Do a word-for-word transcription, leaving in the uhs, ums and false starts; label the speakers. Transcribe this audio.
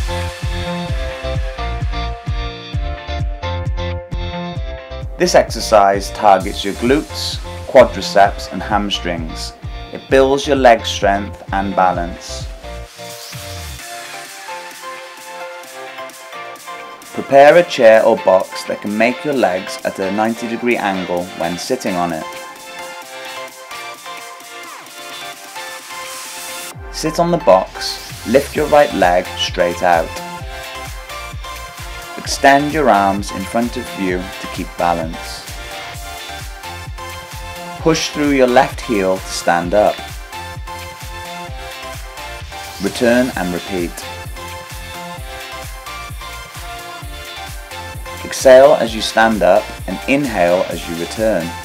Speaker 1: This exercise targets your glutes, quadriceps and hamstrings. It builds your leg strength and balance. Prepare a chair or box that can make your legs at a ninety degree angle when sitting on it. Sit on the box, lift your right leg straight out. Extend your arms in front of you to keep balance. Push through your left heel to stand up. Return and repeat. Exhale as you stand up and inhale as you return.